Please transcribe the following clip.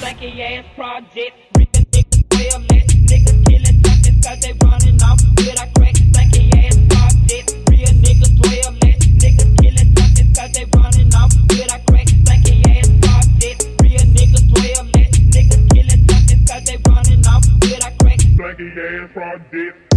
stanky ass projects. Real niggas well less. Niggas killing junkies cause they running off with a crack stanky ass projects. Real niggas well less. Niggas killing junkies cause they running off with a crack stanky ass projects. Real niggas well less. Niggas killing junkies cause they running off with a crack stanky ass projects.